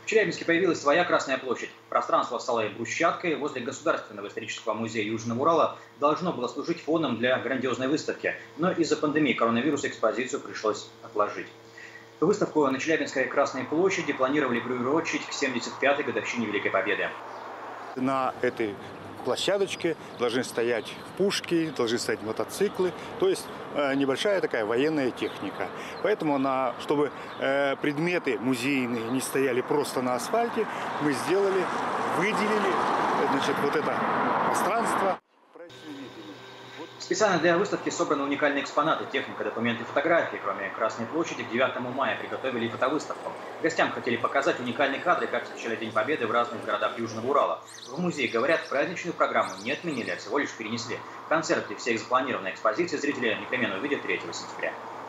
Челябинске появилась своя Красная площадь. Пространство стало брусчаткой. Возле Государственного исторического музея Южного Урала должно было служить фоном для грандиозной выставки. Но из-за пандемии коронавируса экспозицию пришлось отложить. Выставку на Челябинской Красной площади планировали приурочить к 75-й годовщине Великой Победы. На этой площадочке должны стоять пушки, должны стоять мотоциклы, то есть небольшая такая военная техника. Поэтому, чтобы предметы музейные не стояли просто на асфальте, мы выделили, вот это пространство. Специально для выставки собраны уникальные экспонаты, техника, документы, фотографии. Кроме Красной площади, к 9 мая приготовили фотовыставку. Гостям хотели показать уникальные кадры, как встречали День Победы в разных городах Южного Урала. В музее говорят, праздничную программу не отменили, а всего лишь перенесли. Концерт и все запланированные экспозиции зрители непременно увидят 3 сентября.